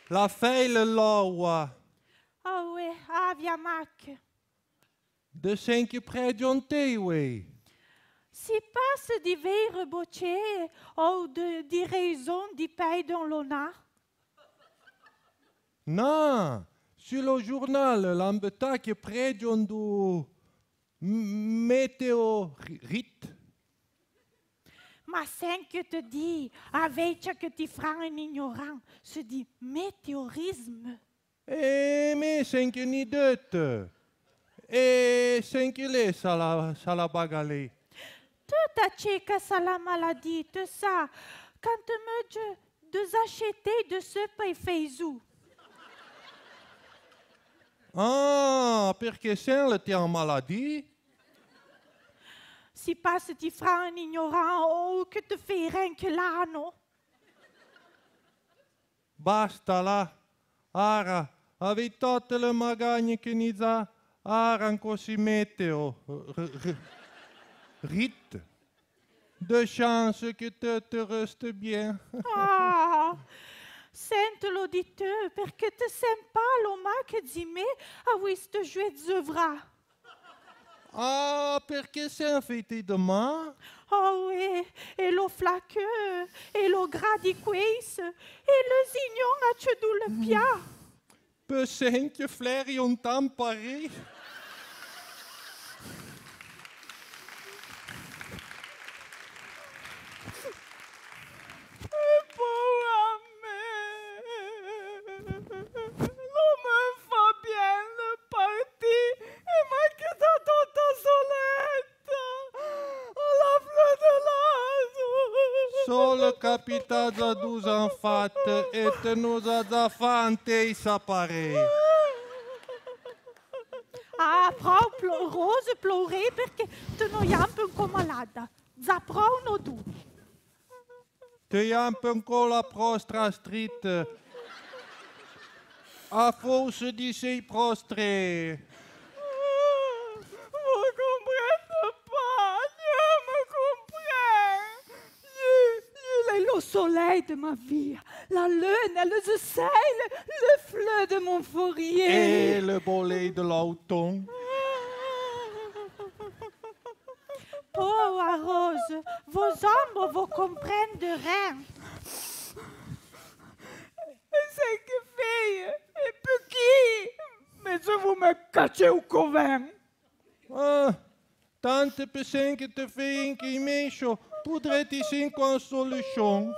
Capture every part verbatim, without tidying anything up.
la feile l'oua. Ah oui, ah, via Mac. De cinq près d'onté, oui. Si passe di vere bocce ou de, di raison di paix dans l'ona. Non, sur le journal, l'ambeta che predion du météorite. Ma sen que te dit, avec que tu feras un ignorant, se dit météorisme. E me cinq ni dette. E cinq les ça la, ça la bagalé. Tout à checa ça la maladie, tout ça. Quand te me de, de acheter de ce pain faisou. Ah, perché c'est le t'es en maladie? Si passe tu feras un ignorant ou que te fait rien que là, non? Basta là. Ara, avec tutte le magagne che ni za, ara anco si meteo. Rite. De chance que te, te reste bien. Ah, sente l'auditeur, perché te sens pas l'oma che zime a visto jouer d'œuvra. Ah, perché c'est un fêté demain? Oh oui, et le flaqueux, et le gras di queis, et le zignon a cedou le pia. Peu cinq fleurs et un temps pareil. Solo capitato a douze enfants et te nous a affante sa pareil. Ah, prou plo- rose pleurer perché te noiam un po' malada. Zaprou no du. Te un peu encore la prostra street. A force di sei prostre. Vous comprenez pas, Dieu me comprend. Il est le soleil de ma vie, la lune et le ciel, le fleuve de mon fourrier. Et le bolet de l'automne. Pauvre Rose, vos ombres vous comprennent de rien. C'est que fille, et petit, mais je vous me cachez au couvent. Ah, tante personne que te fait un chimécho, poudrait-il cinq en solution?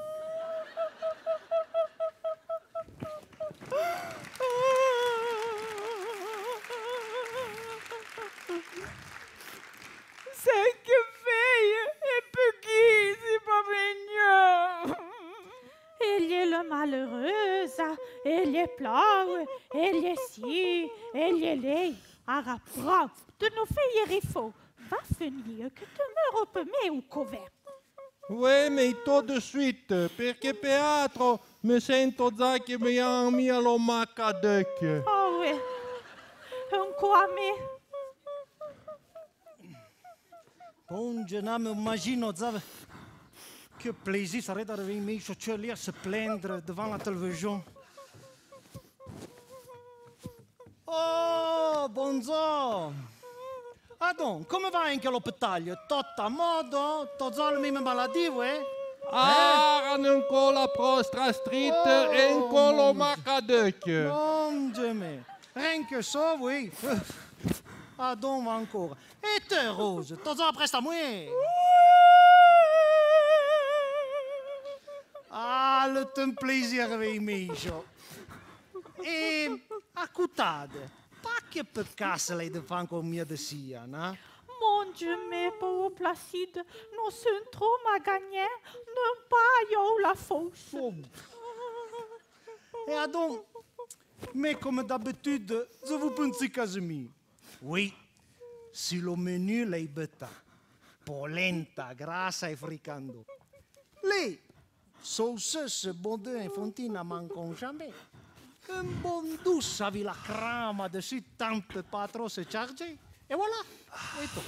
C'est que fille, et petit, c'est pas mignon. Il est le malheureux, il est pleure, il est ci, il est là. Arapra, de nous faire il faut. Va finir que tu me repemets au couvert. Oui, mais tout de suite, perché Pietro mi sento già che mi ha mis allo macadec. Oh oui, un coame. Bon, je m'imagine, que plaisir ça aurait d'arriver mes chaussures à se plaindre devant la télévision. Oh, bonjour! Ah donc, come va anche all'ospedale? Tutto a modo? Tutto la même maladie, oui? Ah, ancora la prostra street Oh, e ancora lo mon macadec. Mon Dieu, mais rien que ça, oui. Ah donc, encore. Et te, Rose, tutto après à moi? Ah, le temps plaisir avec mes gens. E accutade, pas che per casa lei deve fare con mia de sia, no? Mon Dieu, mais pauvre Placide, nous sommes trop ma gagner, non pas yo la fausse. Et ah donc, mais comme d'habitude, je vous pense Casimir. Oui, sur le menu lei betta, polenta, grassa e fricando. Lei, sauceuse bonde infantina mancon jamais. Un bon douce avec la crème dessus, tant pas trop se charger. Et voilà, et tout.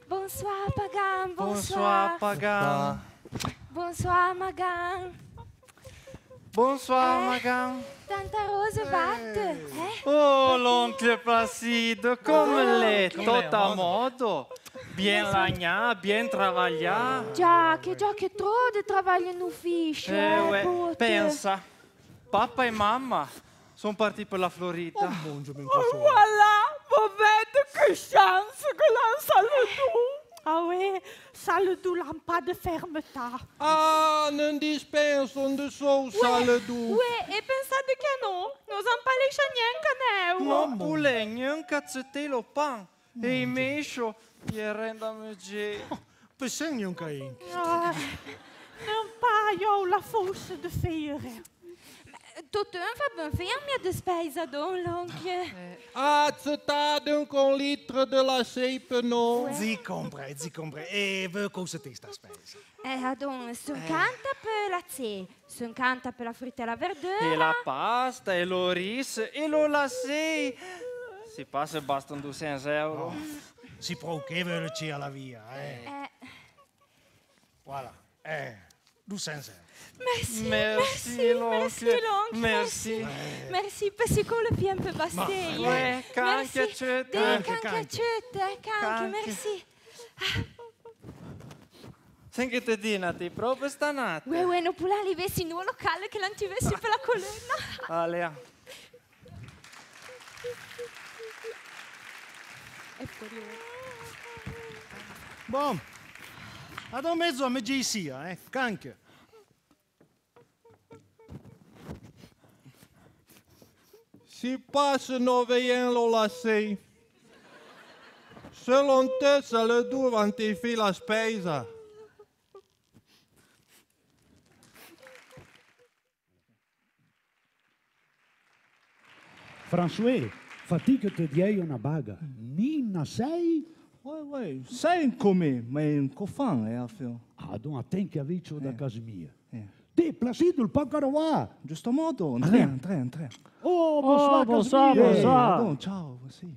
Bonsoir, Pagan. Bonsoir, Pagan. Bonsoir, Magan. Bonsoir, Eh. Magan. Tanta Rose batte. Eh? Oh, l'oncle Placido, come l'è? come Tutto l'è, a modo? modo? Bien lagna, bien travagliato. Già, che già che troppo di travaglio in ufficio. Eh, ouais, putte. pensa, papà e mamma sono partiti per la Florida. Mon Dieu, même Oh, pas chaud. voilà, vous faites que chance que l'on saludo. Ah oui, saludo l'ha pas de fermeta. Ah, non dispensano di sauce le doux. Ouais, e pensate che no, non siamo pas les No, chaniens pulegno, un cazzettelo pan. E invece, gli renda mugge. Pesegni un cain. Ah, non paio la fosse de faire. Tutto un fa ben fermi de spesa, don l'oncle. Accettado con litro della sepe, no? Zi compre, zi compre. E vă cosa te sta spesa? Eh, adon, son canta per la ce, son canta per la frutta e la verdura. E la pasta, e lo riso, e lo lasei. Si passa e bastano duecento euro. Si può che veloce alla via, eh. Eh, Voilà. Eh, duecento euro. merci, Merci, merci, l'oncle. merci, l'oncle. Merci. Merci, perché con le piante bastei. ouais, canche, Merci. accette. Dei Canche, canche, canche. accette, canche, Canche. merci. Senti te dinati, proprio stanotte. Uè, uè, non può li vesi in un locale che non ti vesi per la colonna. Alea. È fuori. Bom. Ad un mezzo a me sia, eh. Canche. Si passano veiendo la sei. Selon te, se le doux vanti fi la spesa. François, fatica te diei una baga. Nina sei? Ouais, ouais, c'est come, mais qu'au fond, è a fio. Ah, don attenti a viccio da casa mia. Eh. Te, Placido, il pacaroa. Giusto modo, entré, entré, entré. Oh, bonsoir, bonsoir, casa mia. bonsoir. Bon, ciao, sì.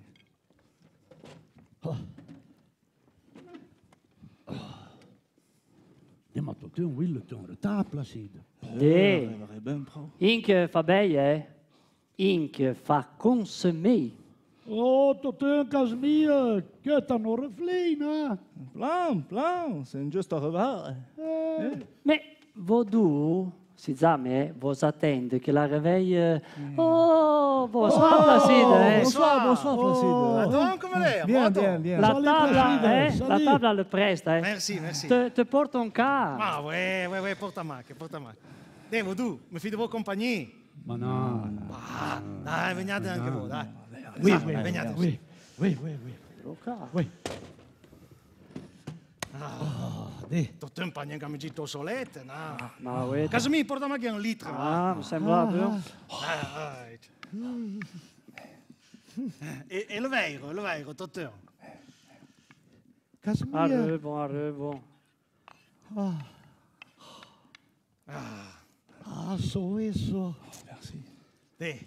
Ja, maar tot een wille ton retard, Placido. Nee, È ben pro. Inke fa bij, hè? Inke fa consumé. Oh, tot een casa mia. Che t'hanno reflina. Plan, plan, c'est juste arrivé. Eh. Mais vodou, si jamais vous attendez que la réveille. Oh, bonsoir, Placide, hein? Bonsoir, bonsoir, Placide. Adon, come lei? Bien, Modo? bien, bien. La Salut, table, Placide, hein? La salut. table le preste, hein? Merci, merci. Te, te porte un cas. Ah, ouais, ouais, ouais, porta macchia, porta macchia. Devo, tu, mi fido voi compagnia. Ma no. Ah, dai, veniate anche voi, dai. Oui, Dai, oui, veniate. oui, oui, oui, oui. Oui. Ah, Dì. tutto un pagno che mi gitto solette, no. Ma oui. Casa mia, porta macchia un litro. Ah, mi sembra più. Ah, right. E, e lo vero, lo vero, tutto. Casa mia. Arrivo, arrivo. Ah, so eso. Merci. Dì.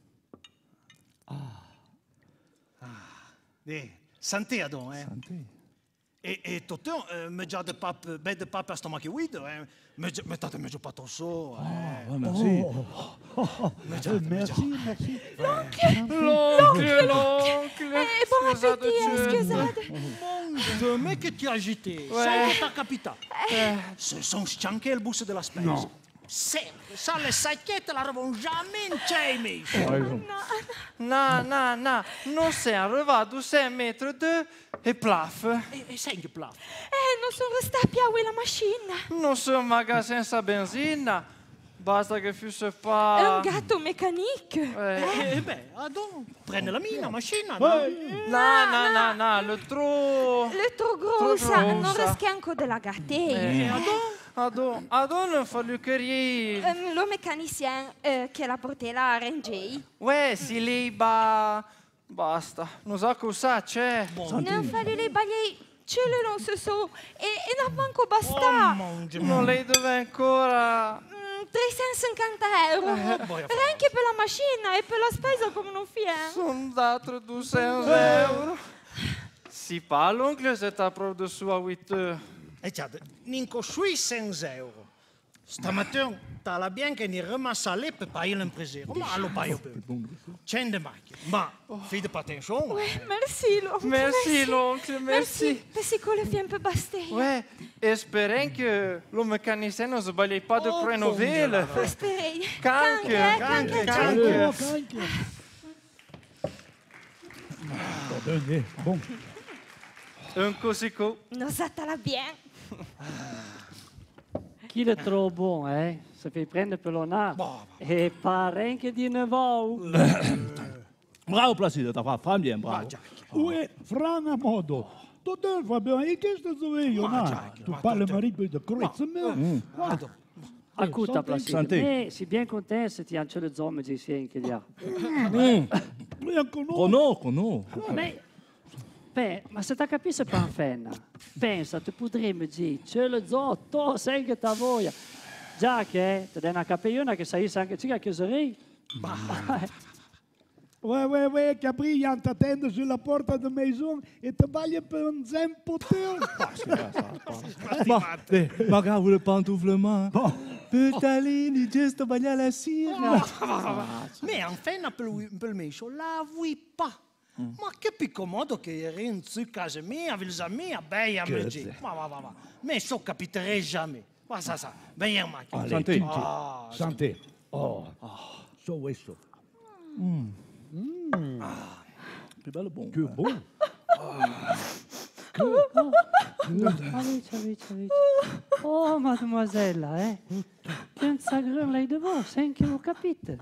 Ah. Dì, santé, Adon, eh. Santé. E, e tutto, eh, mi già de pap, beh, de pap a stomaco guido, eh. Mi già, mi tate meglio patto so, eh. Ouais, merci. Mi già, Eh, mi già. merci, merci. L'oncle, l'oncle. Eh, buon Scusate, appetito, c'è- scusate. De me che ti agiti, sai che t'ha capitato? Se sono stanche il bus della spesa. No. Sempre, sa le sacchette la ravon jamais in cemi. No, no, no, non sei arrivato sei metri de e plaf. E, e sai che plaf? Eh, non sono restati più a la macchina. Non sono magari senza benzina. Basta che fosse È un fa... gatto meccanique. Eh, E beh, adon, prende la mia macchina, no? no, no, no, no, le tro... Le tro grossa, non grossa. rischi anche della gattei. Eh, adon, adon non fa luccherie. Euh, le mécanicien euh, che la portée là a Rengei. Ouais, si lei ba... Basta, non sa cosa c'è. Non fallait les balayer, ce le non se so. E, e non manco Oh, basta. mon Dieu. Non lei dove ancora... Mm, trecentocinquanta euro. boia, Anche per la macchina e per la spesa come non fie. Sono dato duecento euro. Si pas l'oncle, c'est à propos de sua huit heures. E già, ninco sui cento euro. Stamattina t'ala bien che ne ramassale per pagare l'impresero, ma allo paio per. Cento macchine. Ma, fide pas attention. Ouais, merci, l'oncle. Merci, l'oncle, merci. Merci qu'on le fait un peu baster. Ouais, espérons que le mécanicien ne se balaye pas de prénovel. Spérez. Canque, Canque, canque. Oh, canque. Va bene, bon. Un cosico. Nos attala bien. Qu'il est trop bon, hein? Se fait prendre per l'onard. Et pas rien que di neuf. Bravo Placido, t'as fait Fran bien, bravo. Uè, Fran a modo. Tutto va bene, e che sto io, na? Tu parli marito di crezza me? Guarda. Écoute, Placido, Santé. mais c'est bien content si tu as un les hommes ici qu'il y a. Cono, cono. Mais, ben, ma se tu capisci pas fenna, pensa, tu potrei me dire, c'è le zoo, tu sai che ta voglia. Già che, te dai una capigliona che sai anche ciò che chiuserei. Ouais, ouais, ouais, Capri, il t'attend sulla porta de maison e ti baglia per un zempo teo. Ma, eh, magari le pantouflement. Petalini, giusto baglia la sera. Mais enfin, per il mescio, la vuoi pas. Ma che più modo che eri in su casa mia, avec les amis, a bei a mangiare. Ma va, va, va. Mais ça capiterai jamais. Va, ça, ça. Ben, en macchina. Santé. Ah, Santé. Oh, so questo. Più bello bon. Che buono. Amici, amici, amici. Oh, mademoiselle, eh? Che sagre lei de voi, sen che lo capite.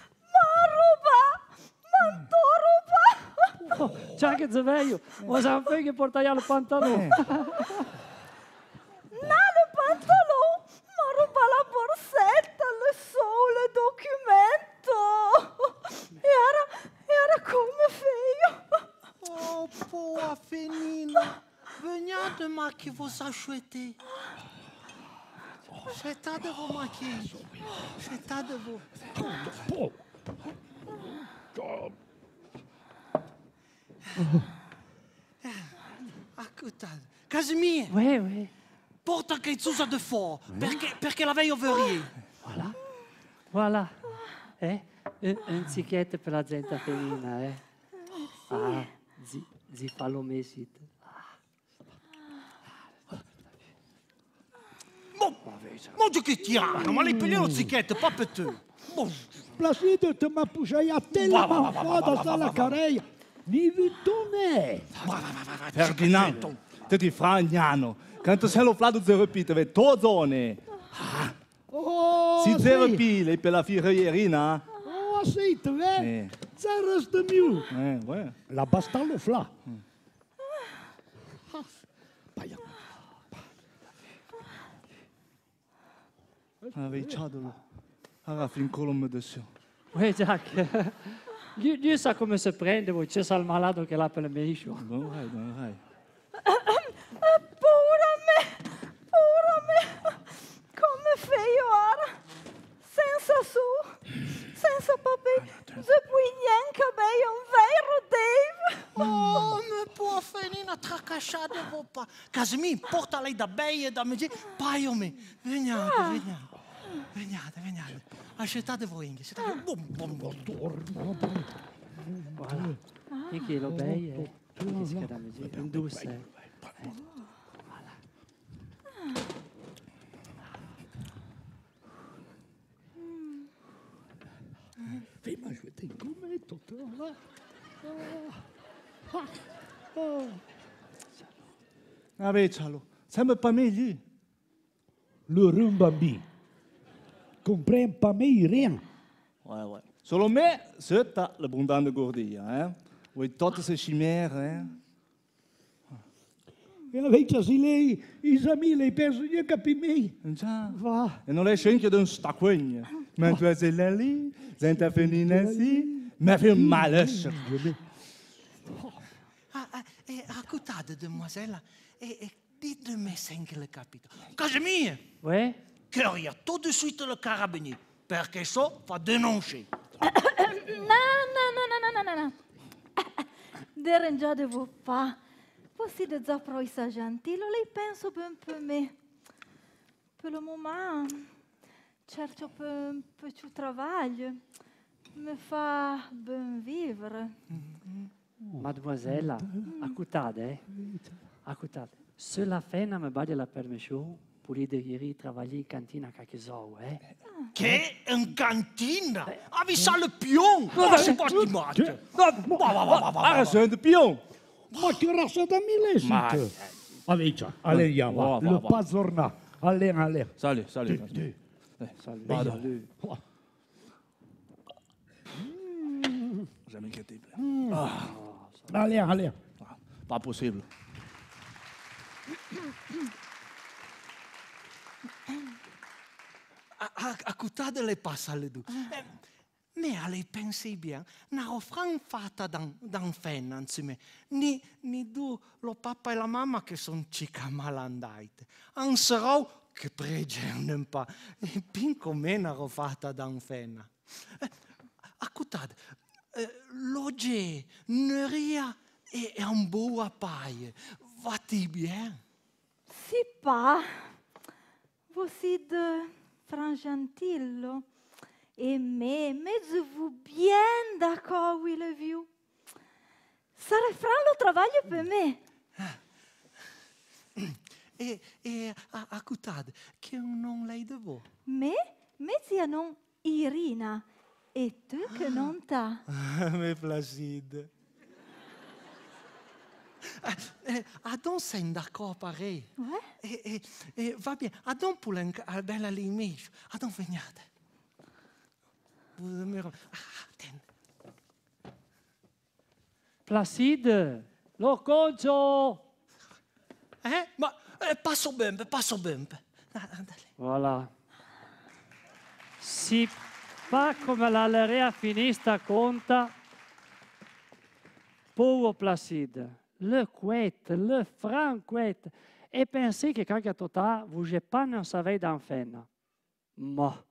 Oh, già che sveglio, ma sapete che portai al pantalone. Le pantalon, ma ruba la borsetta, le sole, il documento. E ora, e ora come feio? oh, poa Fenina. Veniate, ma che vous achetez. Jetez-vous, ma che. Jetez-vous. Ascoltate, Casimir, Oui, oui. porta che usa de fort, perché, perché la veille ouvrier. Voilà. Voilà. Eh? Un, un ticket per la gente femminile, eh? Ah, zi, zi fa lo mesit. Bon, mon Dieu che ti hanno, ma lei piglia lo zichetto, pas per te. Bon, Placido, te m'as poussé à tellement fort dans la carrière. Ni vu tourner. Ferdinand, te ti fragnano. Quando sei lo flato zero pite, ve to zone. Oh, Si zero pile per la firierina. Oh, sì, te vedi? Eh, Ça reste mieux. eh, ouais. La basta lo fla. Avevi ciadolo. Aveva fin colombo adesso. Oui, Jack. Lui, lui sa come se prende, voi c'è il malato che l'ha per le meiscio. Non vai, non vai. Paura me, paura me. Come feio ora. Senza su, senza papà. Depuis niente beia un vero Dave. oh, me poa Fenina, tracasciata vo pa. Casimir, porta lei da bei e da mangiare, paio me. Veniate, veniate. Veniate, veniate. Accettate voi, accettate. Bom, bom, bom. Voilà. E che lo bei è? Che si chiama in douce. Eh. Voilà. Fais-moi jouer tes gommettes, toi, là. Avevi cialo. Sembra per me lì. Le rumbambi. Comprends pas me rien. Ouais, ouais. Solo me, c'est l'abbondante gordia, hein. Oui, toutes ces chimères, hein. E avec così lei, i amis, lei penso io capi me. Già. Va. E non è scempio di un stacquegno. Mentre sei lì, senta Fenina sì, mi fa male. Ah, ah, eh, ascoltate, demoiselle, e, e ditemi se anche le capito. Casimir, Oui? cueille tout de suite le carabinier, perché ça va dénoncer. Non, non, non, non, non, non, non. Dérangeez-vous pas. Você de zaproi sa gentile, lei penso un peu me. Per le moment, cerco per un peu de travail. Me fa ben vivre. Mademoiselle, écoutez, eh? Écoutez, se la fena me badia la permission pour lui de travailler in cantina a quelques heures, eh? Che? In cantina? Avevi sa le pion? Ma si pas di matto. Waar zijn de pion? Ma che razza da milesite? Allez, allez, andiamo. Va, va, Le va. pazorna. Allez, allez. Salut, salut. Due, due. Salut, Vado. salut. Jamais incroyable. Allez, allez. Pas possible. Écoutez le passa le du. Mais allez, pensez bien, n'a offran fatta d'un fenna insieme. Ni, ni du, lo papà e la mamma che son cica malandaite. Un sarò che pregano un po'. E pinco mena fatta d'un fenna. Écoutez, l'oggi, neria e un buo paie. Va-ti bien? Si pas. Você de frangentillo. Et mais, mais je vous bien d'accord, oui, le vieux. Ça refera le travail pour moi. E, e écoutez, che non lei de voi? Mais, mais il non Irina. Et tu que non t'as. Me placide. Eh, Adon sei d'accord pareil. Ouais. E, e, e va bien. Adon pour la bella limite. Adon veniate. Placide, lo concio. Eh? Ma eh, passo bembe, passo bembe. Voilà. Si pas come la lerea finista conta, pauvre Placide, le couette, le franc couette, et pensez que quand tota, vous n'avez pas un savait d'enfant. Ma.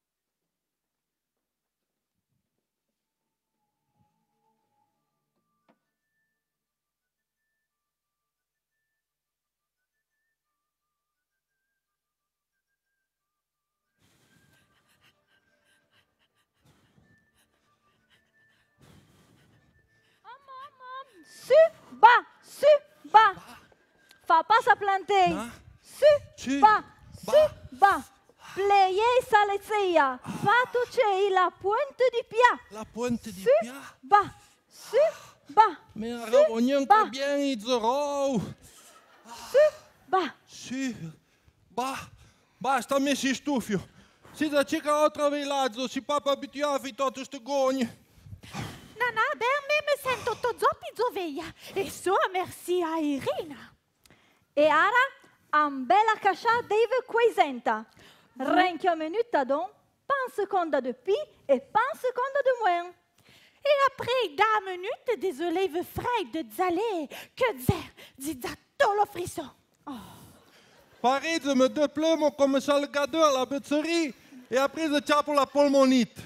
Su, bas, su, bas. Fa pas sa planter. Su, Su, bas, bas. su, bas. Pleiei salezia. Fatu cei la pointe di pia. La pointe di Su, pia. bas, su, bas. Mais Su, arraboniamo bas, bien i zero. su, bas. Sì, bah, basta messi stufio. Si da circa outra villaggio, si papa abituavi tutto sto gogne. Nana, ben me me sento tozoppi zoveia. E so merci a Irina. E ara, am bella cascia deve quaisenta. Renchio minuta don, pan seconda de pi e pan seconda de moins. Et après da minute des olives frais de zalé, que zer, di zatto lo frisson. Pareil, me deux plumes comme salgadeur à la bœtserie et après je tape la pulmonite.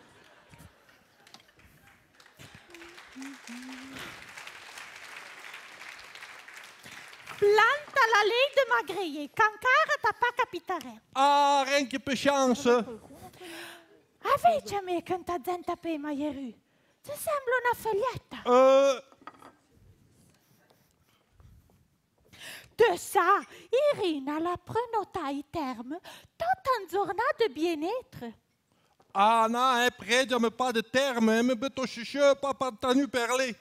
Planta la lei de magrier, cancara t'as pas capitare. Ah, rien que peu chance. Avete me canta zenta pe maieru. Ti sembra una foglietta. Euh, De ça, Irina la prenota i terme, tot un giornat de bien-être. ah non, hein, près, je me pas de terme, hein, me beto chicheux, pas pas tenu perlé.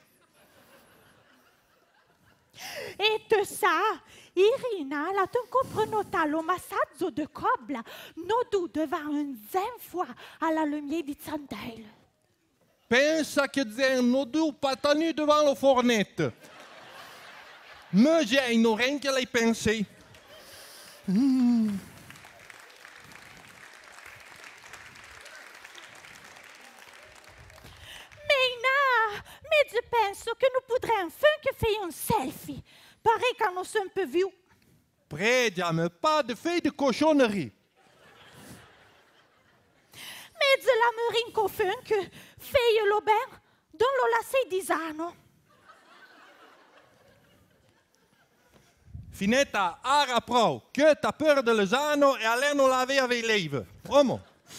Et de ça, Irina la tunco prenota lo massaggio de cobla, nodu devant un zen fois à la lumière di Zandail. Pensa che zè no du pas tenu devant la fournette. Me j'ai une rien que l'ai pensé. Mm. Mais na, mais je pense que nous pourrions enfin que faire un selfie. Pareil quand nous sommes un peu vieux. Près, mais pas de fait de cochonnerie. Mais je la me rinco fin que fait l'auberge dans le lacet disano. Finetta, ara pro, que t'as peur de Lozano e allez non laver avec l'Eve. Promo.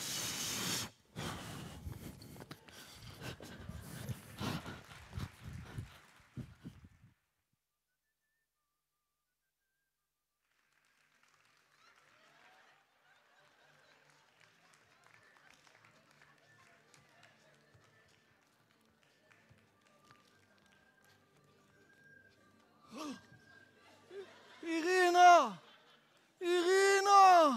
Irina! Irina!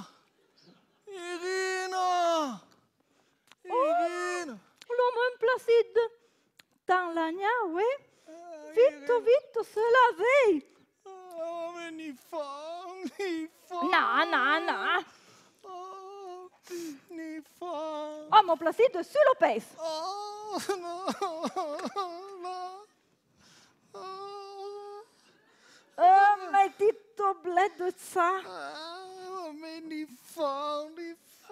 Irina! Irina! L'homme placide. Dans l'agna, oui. Vite, vite, se laver. Oh, mais ni fa, ni fa. Non, non, non. Oh, ni fa. Homme placide sur le pèse. Oh, non, non. Oh, Oh, mais tito bled de ça. oh, mais ni fa, ni fa.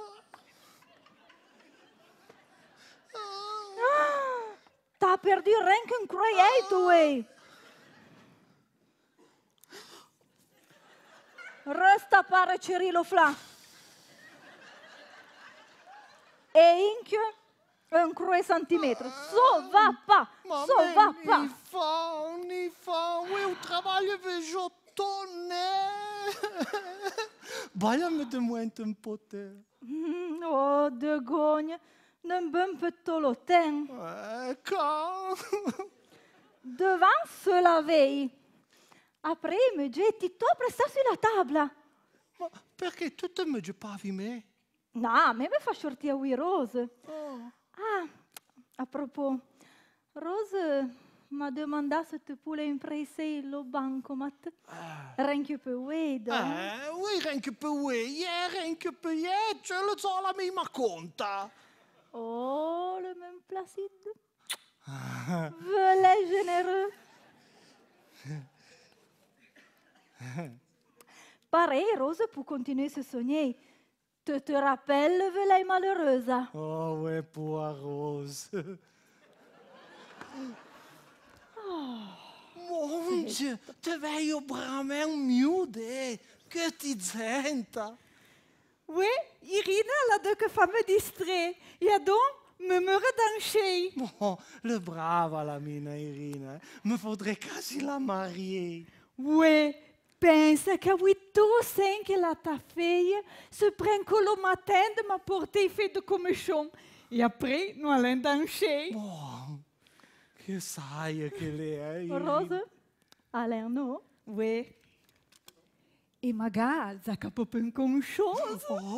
Oh. T'as perdu rien qu'un croyait, oui. Reste a pare Cirilo Fla. E inchio un croix centimètre. Ça va pas. Ma Ça va mère, pas. ni fa, ni fa. Oui, au travail, je je tonne. Baia-me de moins un pote. Mm, oh, de gogne. Non ben peu toloten. Ouais, quand? Devant se laver. Après, me jetti tout presta sulla tavola. Ma perché tu te me pas avimé? No, me me fa sortire a Rose. Oh. Ah, a propos, Rose m'a demandé si tu pouvais impresser le bancomat. Rien que per Weda. Eh, oui, rien que per oui, yeah, rien que per yeah, ce le so la mia conta. Oh, le même placide. Velay généreux. Pareil, Rose, pour continuer ce sonner. Tu te rappelles, Velay malheureuse? Oh, ouais, pour Rose. Mon Dieu, te veio brammer miude. Que ti senta. Oui, Irina, la deux que fa me distrait. Et donc, me me redancher. Oh, le brava la mina Irina. Me faudrait quasi la marier. Oui, pensa que oui, tout cinq la ta fille se prend que le matin de m'apporter fait de commission. Et après, nous allons danser. Oh, che saia che lei è. Irina. Rose? Alain, no? Oui. Et magari, ça capo pas une chose. Oh.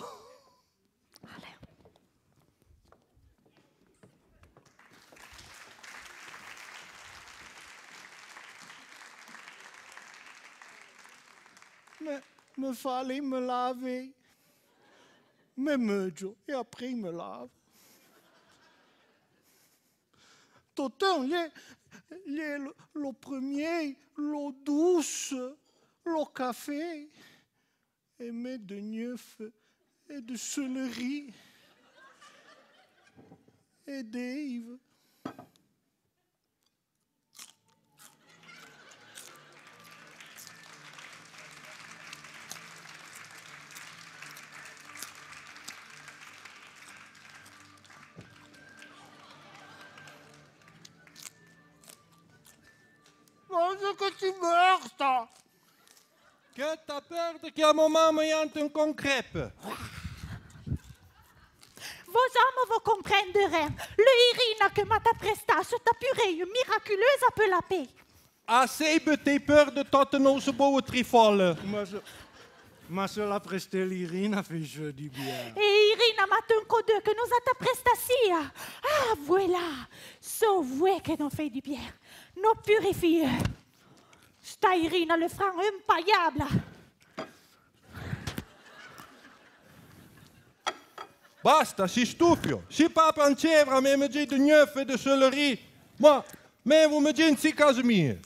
Me, me fallait me laver. Me meugio et après me lave. Totin, le, le, le premier, l'eau douce, le café, et mes de neuf et de céleri et d'Ève. Que tu meurs, ça. Que t'as peur de qu'à un moment me yante un concrèpe. Vos hommes vous comprennent rien. Le Irina que m'a ta presta, cette purée miraculeuse appelle la paix. Assez tes peur de Tottenham ce beau trifole. Ma, je, ma seule a presté l'Irina fait jeudi bien. Et Irina m'a un code que nous a ta prestatia. Ah, voilà. So vrai que nous fait du bien. Nous purifions. Sta Irina le franc impayable. Basta, si stufio. Si papa en chèvre me me dit de neuf et de céleri. Moi, mais vous me dites si Casimir.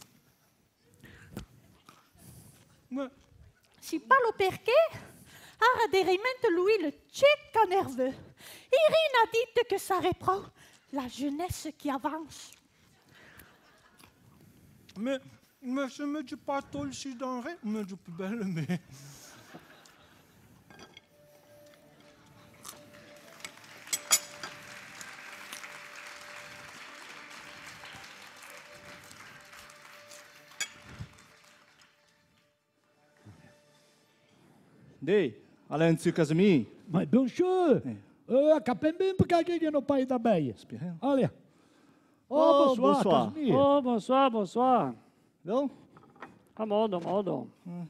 Si pas le perché, arrêtez lui le tchèque nerveux. Irina dit que ça reprend la jeunesse qui avance. Mais, Mais je me dis pas tout le si denré, mais je peux bien le mettre. Dei, allez, tu Casimir. Mais bien sûr. Euh, capem bem porque aqui no país da Bahia. Espirrel. Olha. Oh, Oh, bonsoir, bonsoir. Casimir. Oh, bonsoir, bonsoir. Wel? A modo, modo.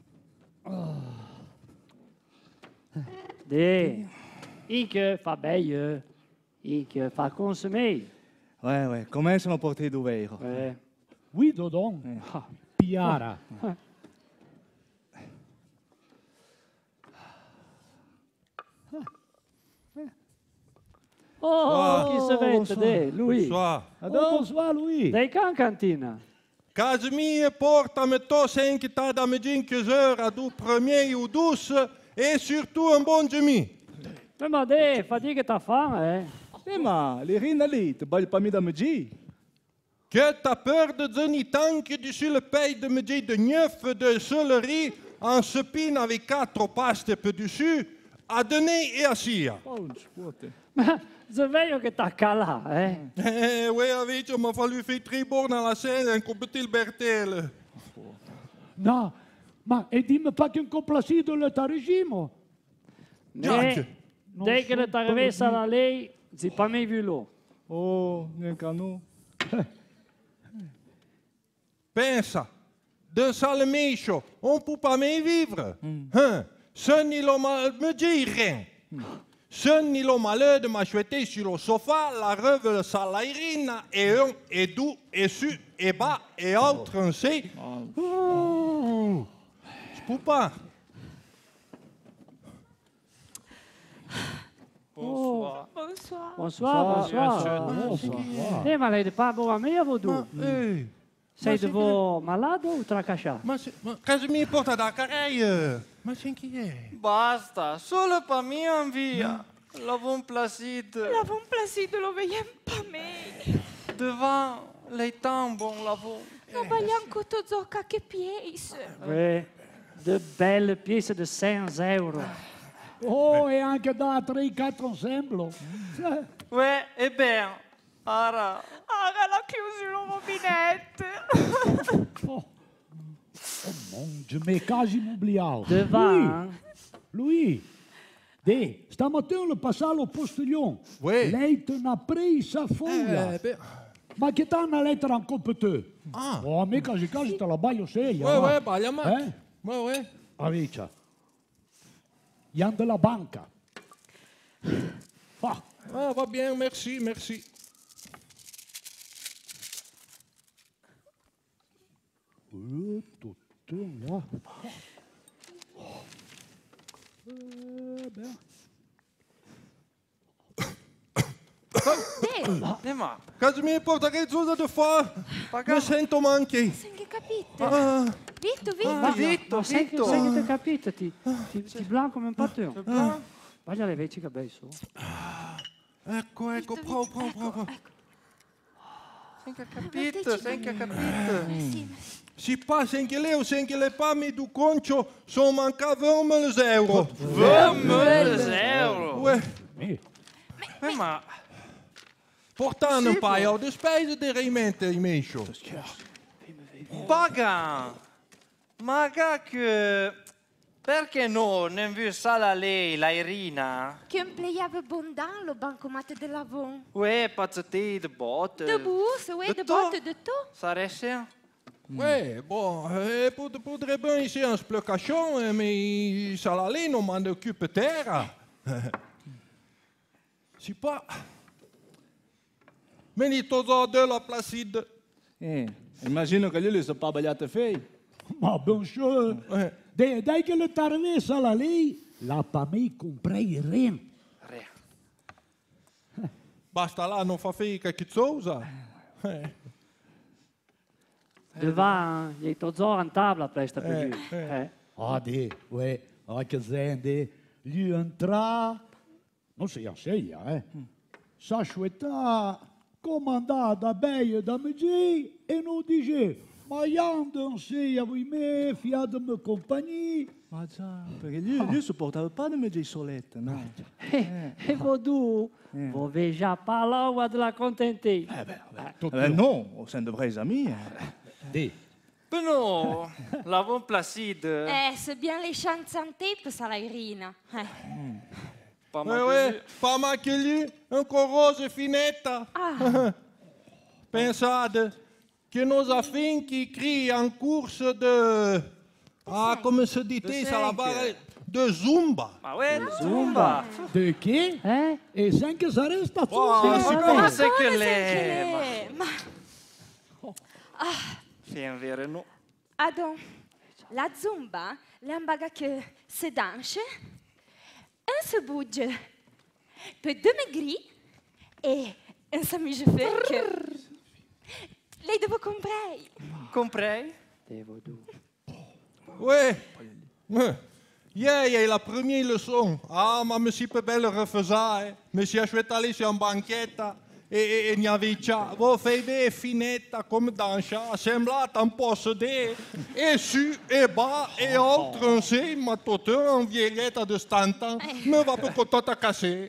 De, ik fa beie, ik fa consommer. Ouais, ouais, começam a porter do veiro. Ouais. Oui, Dodon. Ah, Piara. Oh, chi se vede, de, lui. Bonsoir. Oh, bonsoir, Louis. Dei can cantina. Casimir porta-me tous cinq tas da cinq heures à du premier ou douce et surtout un bon demi. Eh, ma de, fa di che t'ha fame, eh. Eh, ma, les rines ali, te baille pas mis dans me dit. Que t'as peur de donner tant que tu le paye de me dire de neuf de céleri en sepine avec quatre pastes peu dessus, à donner et à cire. Oh, un spuote. Ma, se veio che t'ha calà, eh. Eh, oui, weet je, m'a fallu faire très bon dans la scène, un petit Bertel. No, ma e dimmi pas che un complacido le ta regime. Ne, Non dei che so le t'arrivessa per la lei, zi pas mai vu l'eau. Oh, neanche a noi. Pensa, d'un salmicho, on peut pas même vivre. Hein? Ce ni le mal me dit rien. Ce ni le malheur de m'acheter sur le sofa, la rêve de salairina, et un, et doux, et su, et bas, et autre, on sait. Ouh, je peux pas. Bonsoir. Bonsoir. Bonsoir, bonsoir. Eh, ma lei de pas boa meia vodou. Eh, Sei ma de c'est vo malado ou tracachá? ma, c'est- ma, Casimir porta da careia. Ma c'est qui est? Basta, solo per mia via. L'avons placide L'avons placide, lo veiem pas me. devant les tambons, l'avons. Non vogliamo tutto zocca che pies. Oui, de belle pièces de cent euros. Oh, e anche da tre quattro ensemble. Ouais, eh bien, ara. Ah, la chiusi la robinette. Oh, oh mon Dieu, mais quasi m'oubliao. Devant, Louis, de, stamattina le passato al postillon. Oui. Lei te n'ha presa foglia. Eh, ben, Ma che t'ha una lettera in compete? Ah. Oh, me quasi quasi te la baglio seria. ouais, va. ouais, bah, y'a ma. Eh? Ouais, ouais. Amicia. Ian della banca. Ah, Ah, va bien, merci, merci. eh, tutto là. Eh, ben. Eh, ma, Casimir porta qualcosa da fare. Mi sento manchi. Sei che capite? Ah, Vitto, vitto. ma Vitto, ma sai che Vitto. sai che ti capite, ti, ti, ti blanco come un pateo. Vaglia le veci che bei su. ecco, ecco, bravo, bravo, bravo. sem que capito, sem que capito. Sì, ma sì. Si pas sem que leu, sem que le pas mi du concio, sono mancava vinte euro. Vamos, euro. Ouais. Eh, Eh, ma, Portando un Sì, paio di spese di rimente in mescio. paga. Maga che... Perché no, non vi sa la lei, la Irina? Che empleiava bondan lo bancomat de l'avon. Ouais, pazzetti de botte. De bus, ouais, De de to. botte, de to. Ça reste? Ouais, bon, eh, pod- potrebbe bien ici un splocachon, eh, mais ça l'allait, non m'en occupe terra. Si pas. Menito zo de la placide. Eh, immagino che lui sono pas bagliate fei. ma bien sûr. Eh, De, dai che le tarvesa la lei, la pa me comprei rien. Re. basta là, non fa fare qualche cosa. Eh, Devant, je to zo aan tavola presta per Eh, lui. eh. Eh. Ah, de, ouais, ah, che zende, lui entra, non si insegna, eh. Sa scelta comandata bene da me e non dice, Ma io danser avec me, fia de me compagnie. Ma già, perché lui, lui supportava pas de mangiare solette, no? E, e vodou, vous avez déjà parlé de la contenter. Eh ben, eh ben non, c'est de vrais amis. Dis. Ben non, la bonne Placide. Eh, c'est bien les chansanti per Salairina. Eh. Pas Ouais, mal ouais, que pas mal que lui, encore rose finetta. Ah, Pensade que nos affaires qui crient en course de... Ah, comment se dit-il ça là-bas? De Zumba. Ah ouais, Zumba. De che? Hein? E cinque ça reste à Oh, tout. c'est Come quoi? se che come lei? se che- Ma C'est un vrai nom. Adon, la zumba, l'ambaga que se danse, un se bouge, peut deux maigrir et un s'amuse faire que... Lei devo comprare. Comprei? Des vodou. Ouais. Ouais. Hier, il y a eu la première leçon. Ah, ma monsieur peut belle refaisare. Monsieur, je vais aller sur une banquette. E, e ne avevi già, voi fai finetta come danza, sembrata un po' sedere, e su e bas e oltre un sé, ma tutto un vieilletta de settanta ans, me va per contata cassé.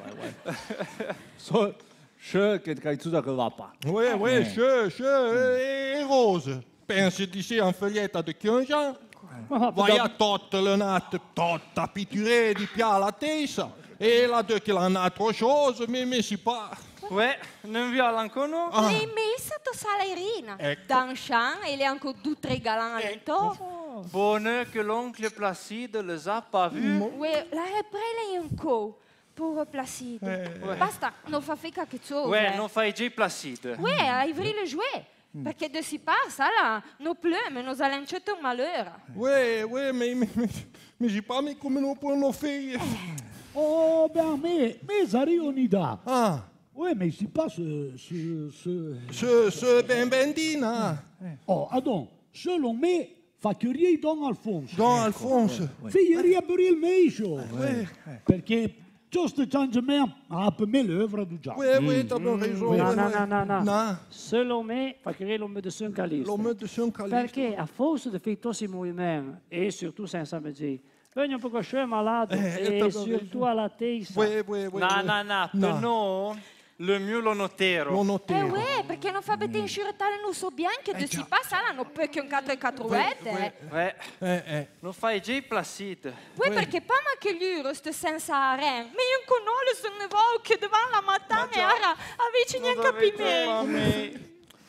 So, je che che tu da che va pas. Oui, oui, che, che, e rose. Pensi di sì un foglietta di quinze ans? Vai a tutta la natte, tutta pitturée di pia alla testa, e la deux qui l'en a autre chose, mais, mais c'est pas... Ouais, non vi encore non? Ah. Lei messa to Salairina. Ecco. Danscian, e le encore due tre galants all'intorno. Bonheur que l'oncle Placide les a pas vus. Oui, la après lei encore pour Placide. Basta, non fa fica che tu. Ouais, non fai già Placide. Oui, a Ivry le jouet. Perché de si passa là, nos plumes, nos all'ancetto un malheur. Oui, oui, mais, mais, mais, mais j'ai pas mis comme nous pour nos filles. Oh, ben, mais, mais arrive on y da. Ah, Oui, mais c'est pas ce, ce, ce... ce, ce ben bendina. Oh, adon, selon me, fa chiurie Don Alfonso. Don Alfonso. Figlia per il meiscio. Perché questo changement a per me l'œuvre du già. Oui, oui, t'as bien raison. Non, oui, non, oui. non, non, non. Non, Selon me, fa créer l'homme de son calice. l'homme de son calice. Perché a forza di fare tutti i movimenti, e surtout senza mangiare, vengono un po' scemo malato, Eh, e t'as surtout alla testa. Oui, oui, oui. No, oui. no, no, No. per no, le mieux lo notero. Lo Eh notero. oui, perché non fa bene insurtare non so bien che de si passa là, non peut qu'un quatre quatre-vingts. Ouais, Eh, eh. non fai già Placide. Oui, perché pas ma che lui reste senza rien. Mais io conosco se ne va che devant la mattina e ara avvicini a capimento.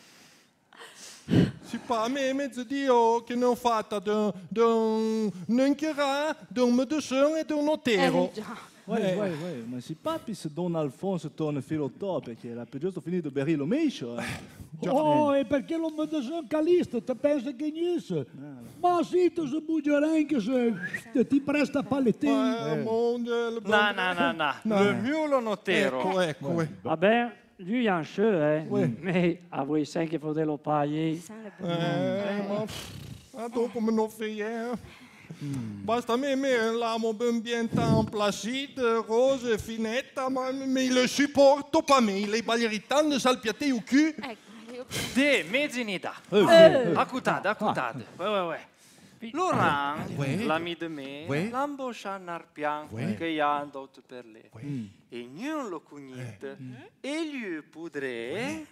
C'est pas mais mezzo Dio che non fatta d'un d'un un chera, d'un médecin e d'un notero. Eh già. Oui, oui, oui, ma c'est pas puis ce Don Alfonso torna filo top, perché era più giusto finito per il meiscio. Oh, e perché l'uomo de son calista te pensa che niente? Ma sì, tu se buggerà anche se te ti presta palettini. Ah, mon Dieu, le bon- No, no, no, no, le mieux lo notero. Ecco, ecco. eh. Vabbè, lui è un cheveu, eh. Oui. Mais a voi sai che fate lo paghi. Eh, ma pff, ah, dopo me non fai, eh. Basta me, me, l'amo ben bien tant placide, rose, finetta, ma, mais il le supporto pas, mais il est baléritant de salpiaté au cul. Ecco, io... De, mezzinida. Accutate, accutate. Ouais, ouais, ouais. Laurent, l'ami de me, Oui. l'embaucha un arpian che y a d'autres per lei. E non lo cognite. E lui poudre...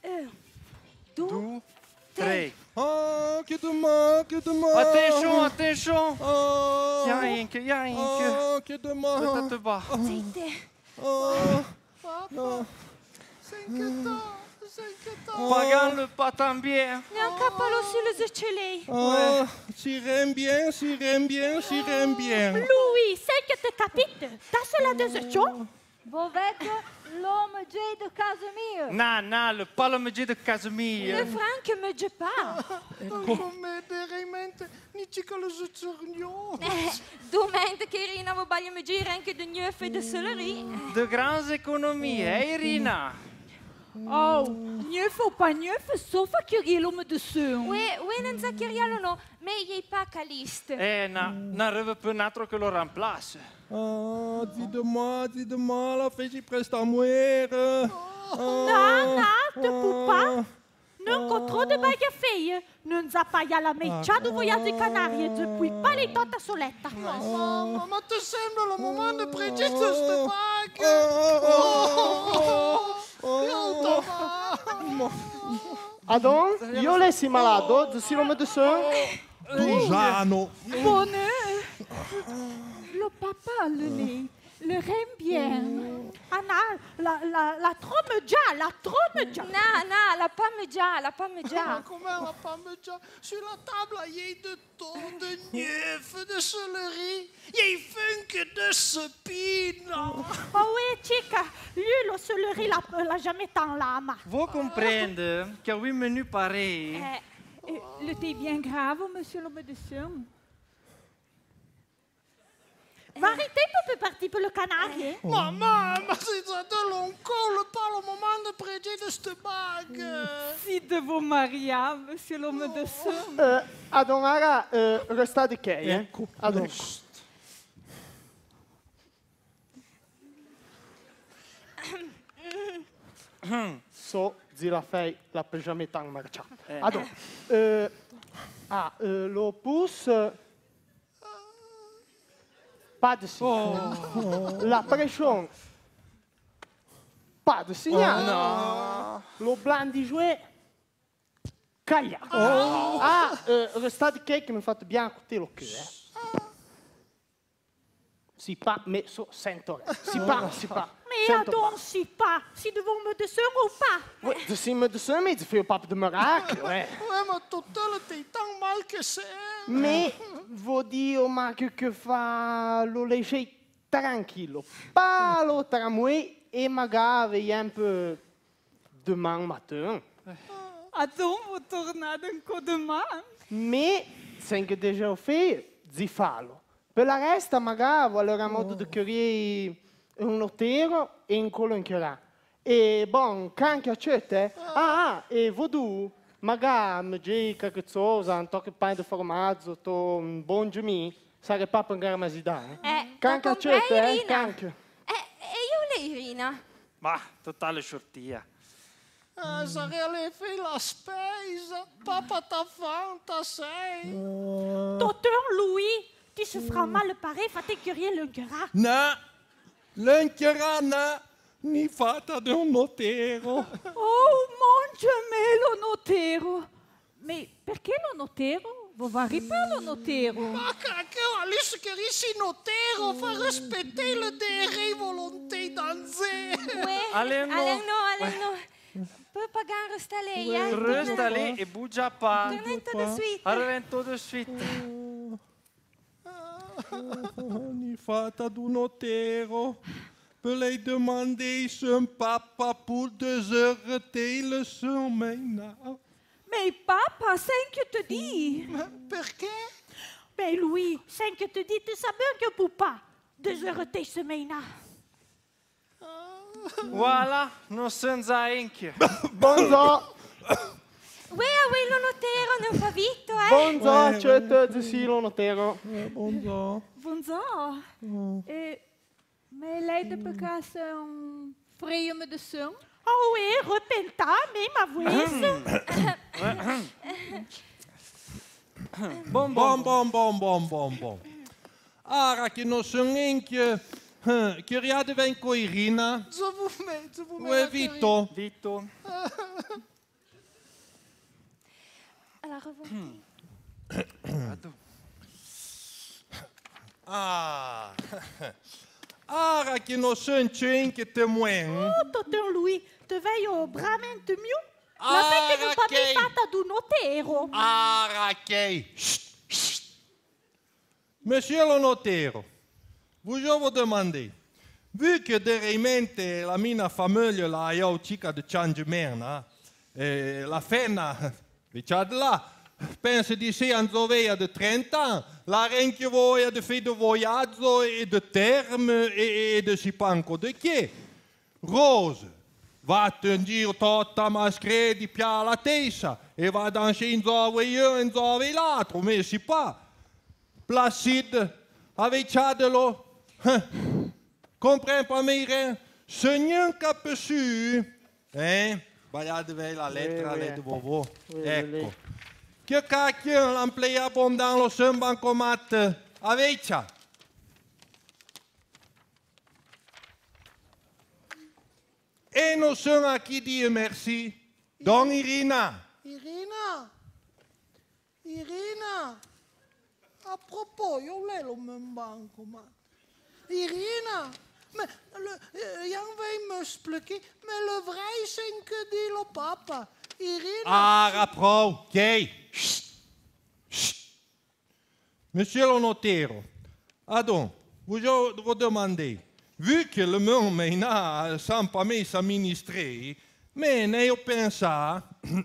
Un, deux, Três. Oh, que demais, que demais. Attention, attention. Oh, Ja, Inke, ja, Inke. oh, que demais. Uita-te bas. Zitten. Oh, Papa, s'inquiéta, s'inquiéta. Pagando pas tan bien. Neanche capalo sulle zeccelei. oh, si rem bien, si rem bien, si rem bien. Louis, sei che te capite? Da la de ciò? Vă vedeți l'homme gei de Casimir. Na, na, le palmeggiare de Casimir. Le Frank merge pas. Come deremente, nici că le zuțărniu. Domeinte che Irina va baglia mergere anche de neuf e de celery. De grandes economie, hè, Irina? Oh, neuf ou pas neuf, sauf à curie l'homme de son. Oui, oui, non sa chiarialo no, mais il est pas caliste. Eh, na, na reve pe natro che lo remplace. Oh, dis de moi, dis de moi, la fille preste à mourir. Oh, Non, non, te peux pas. Non contro de baia feie. Non zappaia la meiccia de voia de Canarie depuis pas les tante soletta. Mamma, ma te sembra le moment de pregit de ste bagă? Adon, io le si malato, de si l'homme de son. Giano. Bonheur. Le papa, le lait, le rem bien. Anna, la, la, la tromme già, la tromme già. No, no, la pomme già, la pomme già. Come la parmigiana sur la table, il y a de thon, de neuf, de céleri, il y a funk de spina. Oh oui, chica, lui, le celery, la, la jamais tant lama. Vous comprenez que oui, menu pareil. Eh, eh, le thé bien grave, monsieur le médecin. Varité peut partir pour le canari. Mamma, ma si de l'oncle parle au moment de pregit de ste bagă. Si de vos Maria, monsieur le médecin. Uh, Adon, ara, uh, restate che, eh? Ecco, Adon. ecco. So, zi la fei, la pe jamais tant marcia. Adon. Uh, ah, uh, lo pus... Uh, pas de signal. La pression. Pas de signal. No. Lo blanc di jouet. Caglia. Ah, uh, restate che che mi fate bien écouter lo che, eh? Si pas, mais so, sento. Si pas, si pas. Mais Sento adon, si pas, si de vos médecins ou pas. Oui, de si me de ça, mais tu fais pas de miracle, ouais. Ouais, ma totale t'es tant mal que c'est. Mais, vuol dire, ma che che fa lo léger tranquillo. Pas lo tramway et magari un peu demain matin. Adon, vous tournez encore demain. Mais, c'est que déjà fait, di fallo. Per la resta, magari, voleva modo di chiarire un notero e un collo in chiarà. E, bon, canche accette? Ah, ah, e voodoo, magari, mi dici qualche cosa, un tocco di pane di formaggio, un buon gemì, sarebbe pas per gara masidà, eh? Eh, Canche t'as compris, accette, eh? Irina? Canche. Eh, e io le Irina? Ma, totale sciortia. Ah, sarei allé faire la spesa. Papa, t'as faim, t'as sei. Docteur Louis, tu se feras mal pareil, fate curie le gras. Na, l'encherana, ni fatta di un notero. Oh, mon Dieu, mais le notero. Mais perché lo notero? Vous varez pas lo notero. Ma cacchio, Alice che rissi notero, fa rispettare le dere volonté danze. Oui, Allez, no. allez, no, allez, no. Peut pagare resta lei, eh? Resta lì e bouge pas. Tornez tout de suite. Arrive tout de suite. Ni fatta di un notero. Per lei demander son papa pour deux heures le sommeil. Mais papa, c'est que te dis. Perché? Mais Louis, c'est que te dis, tu sais bien que pour pas. Deux heures tes semaines. Voilà, non senza Inke. Bonzo, Oui, ah oui, lo notero non fa vitto, eh? bonzo, accette, di sì, lo notero. Eh, buongiorno. Bonjour. Et, mais l'aide de casse un frère médecin. Oh oui, repenta, mais ma voix. Bon, Bon, bon, bon, bon, bon, bon, bon. Ara che non sono anche... Che riade ven con Irina? Je vous mets, je vous mets. Uè, la Vito? Vito. la revoltée. Ah, ara che non sono cinque témoins. Oh, tonton Louis, te veio brammente miu? La fête non pas che- fatta du notero. Ara che... Chut, chut. Monsieur le notaire, vous je vous demandez, vu que derrière la mina famiglia la io cica de changement, eh, la fenna, diciamo de là, penso di se un zoveia de trenta ans, la renche voia de fait de voyage et de terme et, et de si panco de che. Rose, va te dire tutta mascre di pia la testa e va danser in zove io in zove l'altro, mais si pas. Placide, avec Chadelo, comprends pas mire, ce n'un capuchu, hein, bagliate la lettera Oui, oui. de Bobo, Oui, ecco. oui. Che cacchio l'ampliamo dans lo sun bancomat, avec ça. Et nous sommes à qui dire merci, Don Irina. Irina, Irina, à propos, io lei lo même banco, ma Irina, mais le, euh, Jan va m'expliquer, mais le vrai c'est que dit le papa, Irina. Ah, rappro, ok. Chut. Chut. Monsieur le notaire, adon, vous je vous demandez, vu que le monde maintenant sans pas me s'administrer, mais ne pensa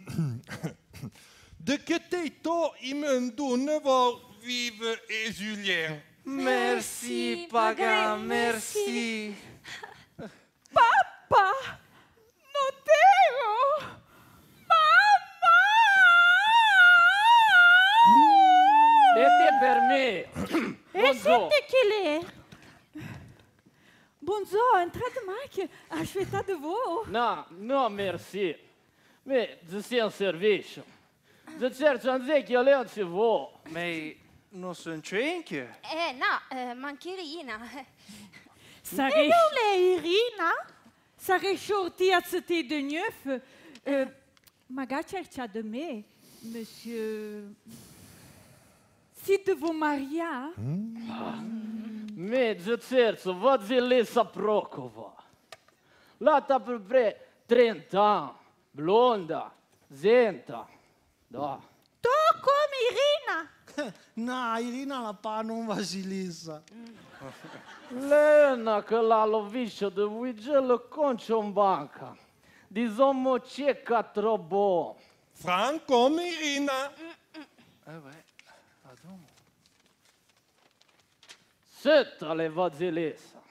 de que teto il me donne vos vive et Julien. Merci, Paga, merci. Papa! Notero! C'était permis. E Bonzo. siete che le? Bonzo, entrate mai, aspettate voi. No, no, merci. Mais je suis en service. Je cherche un zé qui allait en civeau. Mais non sono cinque. Eh no, eh, manca Irina. Sarei... E eu le Irina? Sarei sorti à c'était de neuf. Euh, Maga cercea de me, monsieur... Si de vous marier, Mais je cherche Vasilisa Prokova. Là, t'as à peu près trente ans. Blonda, zenta. Da. to come Irina. No, Irina la pa non Vasilisa. Lena că la lovișă de uige le conce în banca. Dizommo ceca trobo. Franco Irina. Ah ouais, adon. Seta le Vasilisa.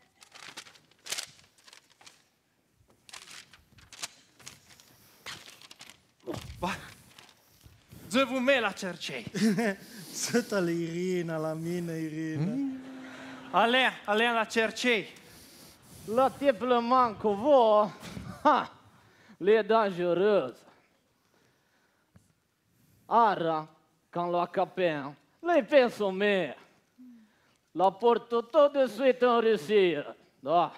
Va. Je vous mets la chercher. Seta l'Irina, la mine Irina. Allez, allez la chercher. La tiple manco vo. Ha! Le dangereuse. Ara, quand la capin, le penso me. La porto tout de suite en Russie. Da.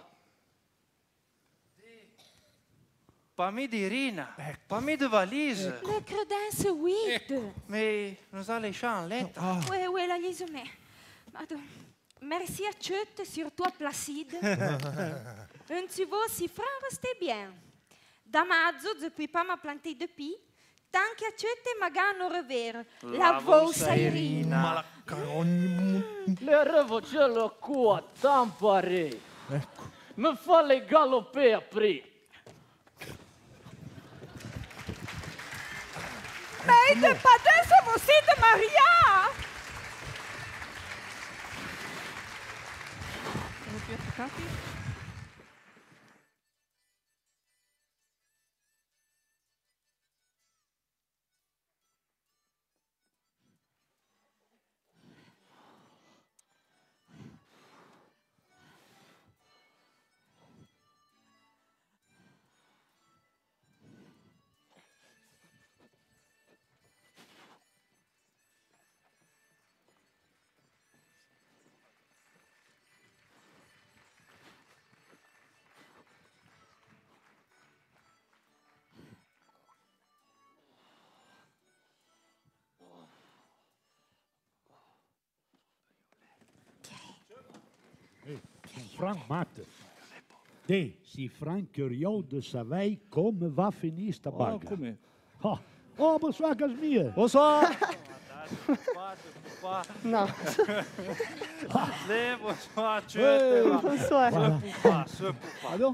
Pas mis d'Irina, pas mis de valise. Le credence, oui. Mais nous allons laisser en lettre. Oui, oui, la liaison. Madame, merci à Chut, sur toi Placide. Un tu vois si franc restait bien. Damazzo, depuis pas m'a planté depuis. Tant qu'à Chut et Magano revers. La voce Irina. Le revocello qua tampare. Me fa le galope apri. Mais de pas de você de Maria. Frank mate. Te, si Frank curieux de savoir come va finire sta baga. Oh, come? Oh, oh, bonsoir, Casimir. Bonsoir. Non. Les bonsoir, tu Ouais, es là. bonsoir. Ce poupa, ce poupa. Allô?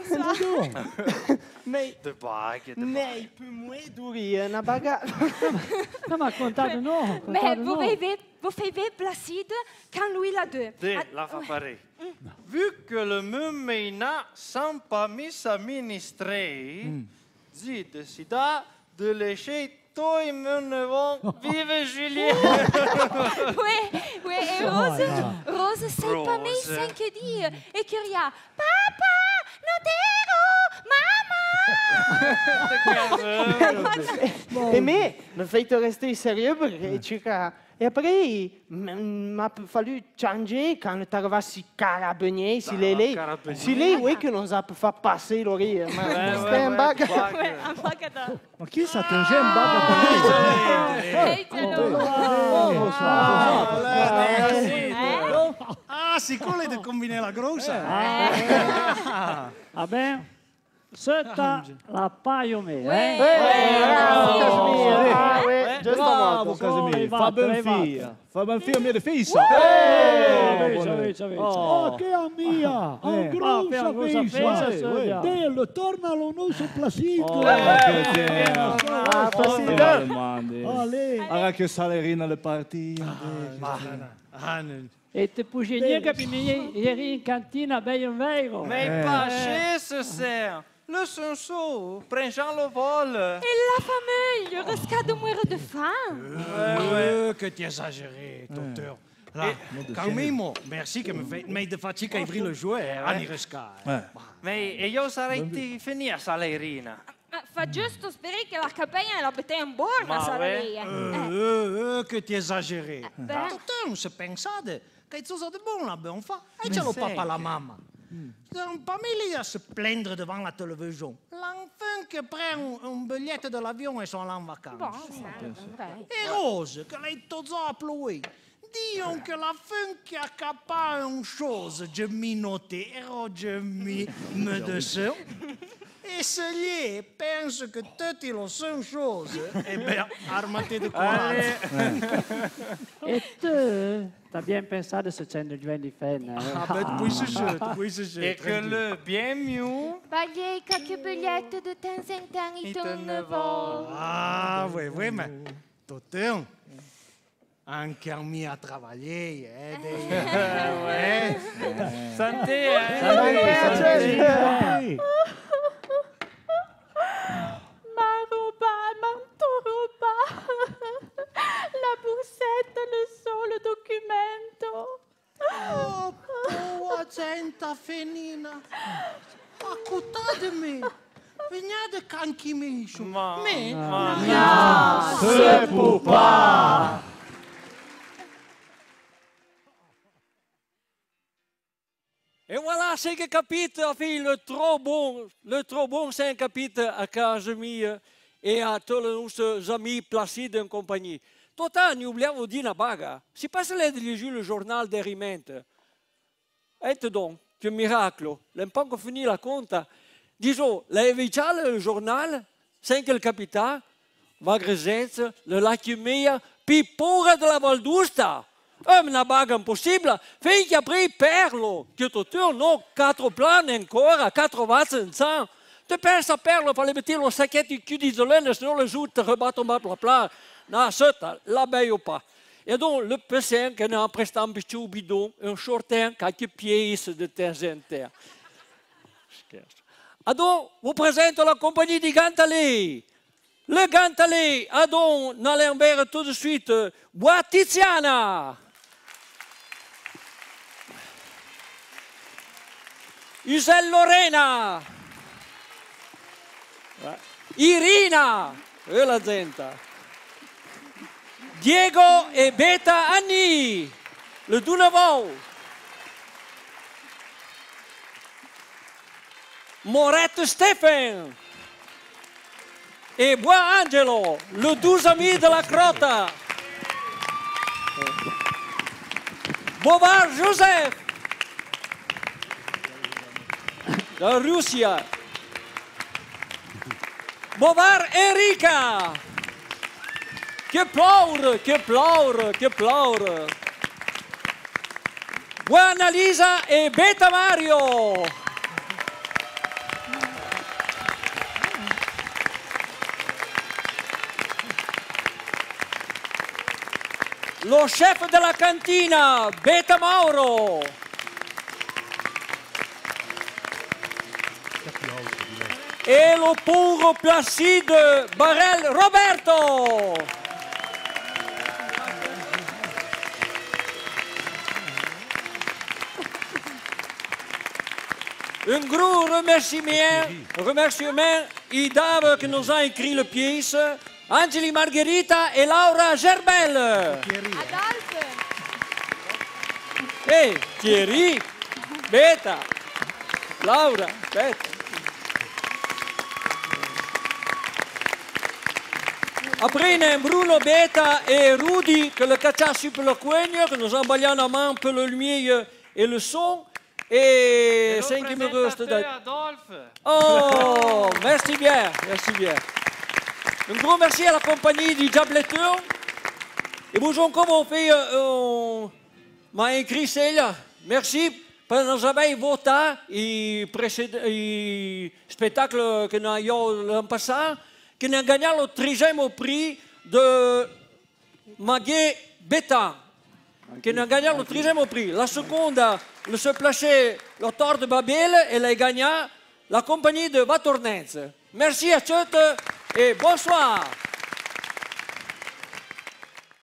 Mais, De bague, de mais il peut moins d'ouvrir una bagarre. Non, ma contate no. Mais contate vous no. vivez, vous vivez Placide quand lui l'a deux. De Ah, la fa ouais. pareil. Vu que le meina sans pas mis à ministrer, j'ai décidé de lécher toi et mon neveu. Vive Julien! Oui, oui, et Rose, Rose, c'est pas mes Rose. cinq dire. Et Curia, papa, notero, E me mi fate restare sérieux perché circa... E après, mi ha fallu changer quand tu arrivassi carabinieri, si lei, lei, si lei vuoi che non sa far passare l'orire, ma stai in baga. maman. Ma chi sa tenger un baga Hey, Ah, c'est cool de combiner la grosse. Va bene? Setta la paio me, eh? Bravo, Casimiro. Ah, oui, giusto Bravo, molto. Casimiro. Oh, Fa hai ben fatto, hai figlia. Fa ben figlia mia di fissa. Avete, avete, avete. Oh, che a mia! Eh. Un grossa Ah, grossa festa! festa, Silvia. Bello, torna allo nostro Placido! Oh, che tempo. Ah, Oh, Placido. che domande. Allez! Allora che salerina le partite. Ah, non. E te puoi che ieri in cantina bei un vero. Mais pas chez ce cerf. Le sonso, prends le vol. Et la famille, il risque de mourir de faim. Euh, que tu exagéré, docteur. Là, quand même, merci que me fait, mais de fatigue a pris le jouet, à Niresca. Mais io sarei ti finire salerina. Ma fa giusto sperare che la capella la bette in borna, Ma sarebbe. Euh, euh, euh, que tu exagéré. Ben. Docteur, non se pensate che tu sei bon là, ben, enfin, et tu le papa la maman. Un famille à se plaindre devant la télévision. L'enfant qui prend un, un billet de l'avion et s'en va en vacances. Bon, ça, vrai. Et Rose, que l'ai tous appelé. Disons que la fin qui a capé une chose, je m'y notais, et je m'y me descends. Et celui pense que tout est la seule chose. Eh bien, armaté de courage. E te, t'as bien pensato se c'è il giovane di Fenna. Ah ben, oui, c'est chouette, oui, c'est chouette. Et que le bien mieux. Baglier quelques billettes de temps en temps, il Il te te ne ne vaut. Ah, oui, oui, mais docteur, anche a me a travaillé, eh, des... Santé, hein? Santé, Marouba, Manturuba. La boussette, le son, le documento. Oh, tua gente fenina, accutatemi, veniate canchimicio. Ma, Me, ma, Se pupa. Et voilà, c'est que capite a fait le trop bon, le trop bon c'est capite à Casimir et à tous nos amis Placide et compagnie. Tota, nous oubliamo di una baga. Si pas se legge le journal des rimente. Et donc, che miracolo, l'un pas qu'on finit la conta. Disons, la eviciale le journal, c'est que le capitaine va gresenza, le lachimia, pi pure de la Valdusta. È una baga impossibile, finché apri perlo, che tu no, quattro plani ancora, quattro vazze in sang. Tu pensi a perlo, fallait mettere lo sacchetto di chiudi isolene, se non le giù, te rebatto ma la plana. No, setta, la beio pas. Et donc, le pessin qui a presté un petit bidon, un shortin, quelques pièces de temps en temps. Alors, vous présente la compagnie di Gantalé. Le Gantalé, adon, n'allons tout de suite, Bois Tiziana. Usel Lorena. Irina. E la gente. Diego e Beta Anni. Le Dunavau. Morette Stephen. Et Bois Angelo, le douze amis de la Crota. Bovard Joseph. la Russie. Bovar Enrica. Che plaure, che plaure, che plaure. Buona Lisa e Beta Mario. Lo chef della cantina, Beta Mauro. E lo puro Placide Barel Roberto. Un gros remerciement, remerciement aux dames qui nous ont écrit la pièce, Angeli Margherita et Laura Gerbel. Adolphe. Hey, Thierry, Beta, Laura, Beta. Après, il y a Bruno, Beta et Rudy qui le cacciaient sur le coin, que nous emballions en main pour le lumière et le son. Et cinq qui me reste. Adolphe. Oh, merci bien, merci bien. Un gros merci à la compagnie du Diableteur. Et bonjour, comme on fait, euh, on m'a écrit celle-là. Merci parce que nous avons voté le spectacle que nous avons l'an passé, qui a gagné le treizième prix de Magé Beta. Qui a gagné le treizième prix. La seconde, le se plaçait l'auteur de Babel, et elle a gagné la compagnie de Vatornense. Merci à tous et bonsoir.